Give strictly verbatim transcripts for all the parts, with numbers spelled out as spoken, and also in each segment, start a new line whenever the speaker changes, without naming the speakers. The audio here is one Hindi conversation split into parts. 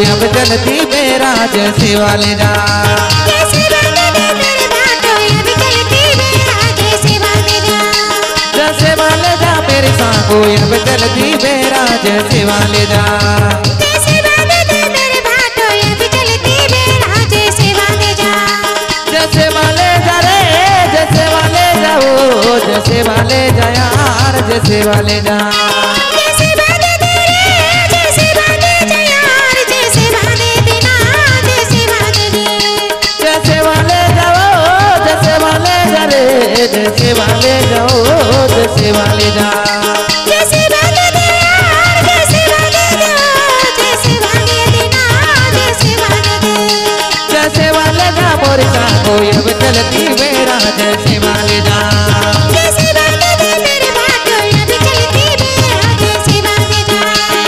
अब चलती मेरा जैसे वाले जा। जैसे वाले जा मेरे सांगो अब चलती मेरा जैसे वाले जा। जैसे वाले जा रे जैसे वाले जा ओ जैसे वाले जा यार जैसे वाले जा। जैसे वाले जा रे जैसे वाले जा यार जैसे वाले देना जैसे वाले दे। जैसे वाले जा ओ जैसे वाले जा रे जैसे वाले जा ओ जैसे वाले जा। जैसे वाले जा यार जैसे वाले जा जैसे वाले देना जैसे वाले दे। जैसे वाले जा मोर सांगो अब चलती मेरा जैसे वाले जा। जैसे वाले जा मेरे बाटो अब चलती मेरा जैसे वाले जा।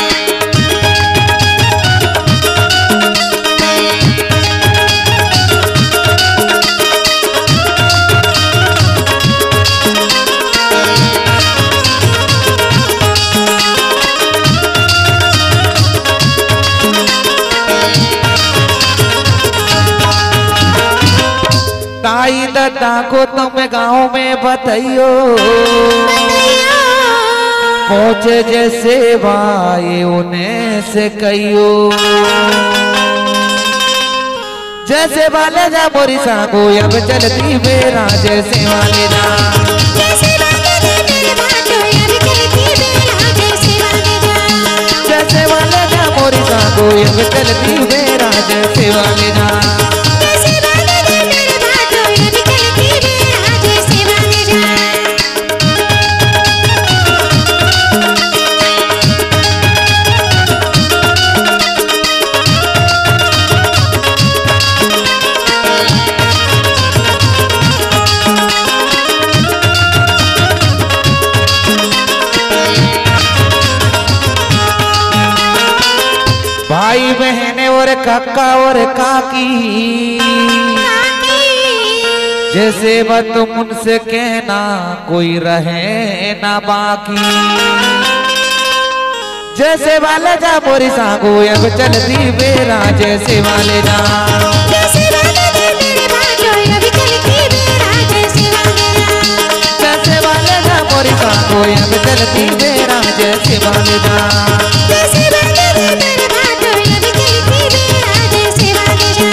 ताई दादा को तुम गाँव में बताइयो पहुँचे जैसे भाई उन्हें से कहियो। जैसे वाले जा मोरी सांगो अब चलती मेरा जैसे वाले जा। जैसे वाले जा मेरे बाटो अब चलती मेरा जैसे वाले जा। जैसे वाले जा मोरी सांगो अब चलती मेरा जैसे वाले जा। भाई बहने और काका और काकी जैसे बात तुम उनसे कहना कोई रहे ना बाकी। जैसे वाले जा मोरी सांगो अब चलती मेरा जैसे वाले जा। जैसे वाले जा मेरे बाटो अब चलती मेरा जैसे वाले जा। जैसे वाले जा मोरी सांगो अब चलती मेरा जैसे वाले जा। जैसे वाले जा मेरे बाटो अब चलती मेरा जैसे वाले जा।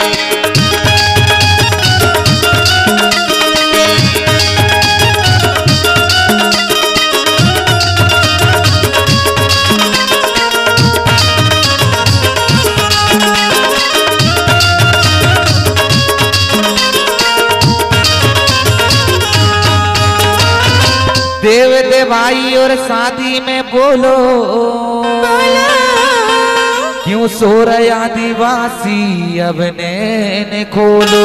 देव देवाई और शादी में बोलो क्यों सो रहे आदिवासी अब नैन खोलो।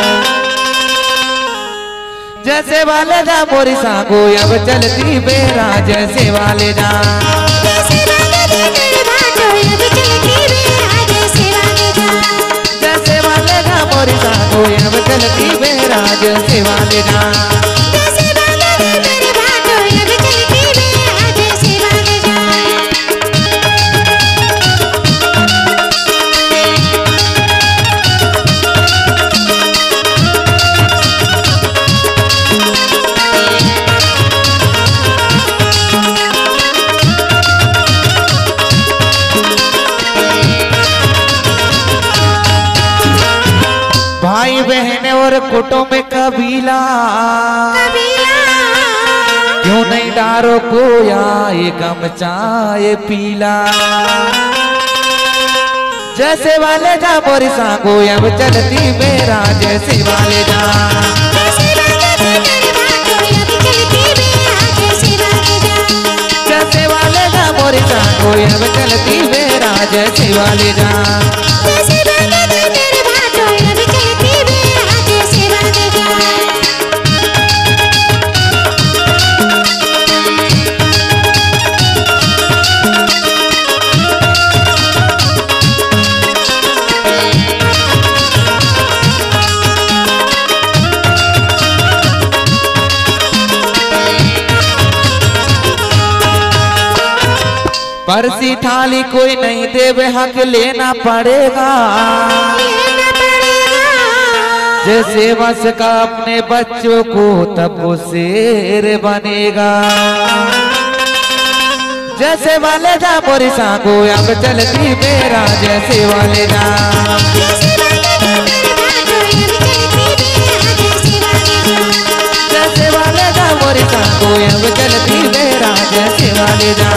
जैसे वाले जा मोरी सांगो अब चलती मेरा जैसे वाले जा। जैसे वाले जा मेरे बाटो अब चलती मेरा जैसे वाले जा। जैसे वाले जा मोरी सांगो अब चलती मेरा जैसे वाले जा। भाई बहने और कुटुंब कबीला क्यों नहीं डारो को या ये गम चाय पीला। जैसे वाले जा मोरी सांगो अब चलती मेरा जैसे वाले जा। जैसे वाले जा मेरे बाटो अब चलती मेरा जैसे वाले जा। जैसे वाले जा मोरी सांगो अब चलती मेरा जैसे वाले जा। जैसे वाले जा मेरे बाटो अब चलती मेरा जैसे वाले जा। परसी थाली कोई नहीं देवे हक लेना पड़ेगा। जैसे वश का अपने बच्चों को तब वो शेर बनेगा। जैसे वाले जा मोरी सांगो अब चलती मेरा जैसे वाले जा। जैसे वाले जा मोरी सांगो अब चलती मेरा जैसे वाले जा।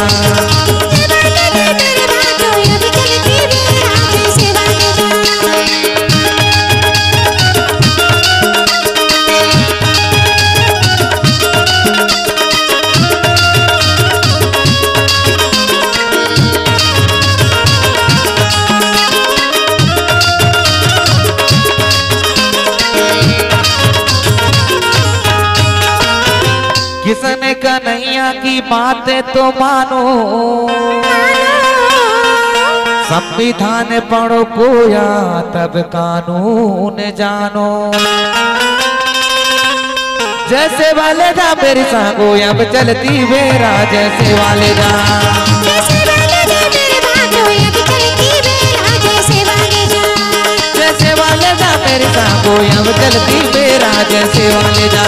किसने कन्हैया की बातें तो मानो, संविधान पढ़ो कोया तब कानून जानो। जैसे वाले जा मेरी सांगो अब चलती मेरा जैसे वाले जा। जैसे वाले जा मेरी सांगो अब चलती मेरा जैसे वाले जा।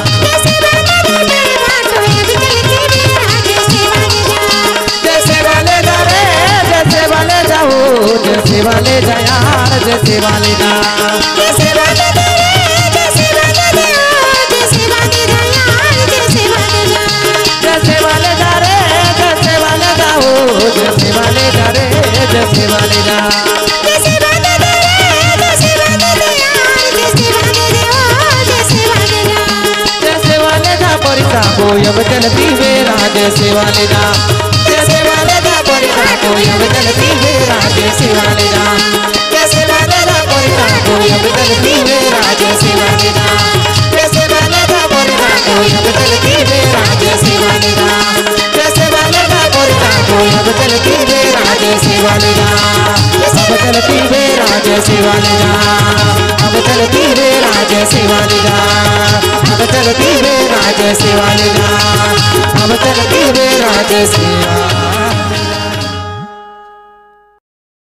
जैसे वाले जा यार जैसे वाले जा। जैसे वाले जा जैसे वाले जा जैसे वाले जा यार जैसे वाले जा। जैसे वाले जा रे जैसे वाले जा हो जैसे वाले जा रे जैसे वाले जा। जैसे वाले जा रे जैसे वाले जा यार जैसे वाले जा जैसे वाले जा। जैसे वाले जा परिसा को अब चलती मेरा जैसे वाले जा। जैसे वाले जा परिसा को अब चलती मेरा जैसे वाले जा। जैसे वाले जा परिसा को अब चलती मेरा जैसे वाले जा। जैसे वाले जा परिसा को अब चलती मेरा जैसे वाले जा। जैसे वाले जा परिसा को अब चलती मेरा जैसे वाले जा। अब चलती मेरा जैसे वाले जा। अब चलती मेरा जैसे वाले जा। अब चलती मेरा जैसे वाले जा। अब चलती मेरा जैसे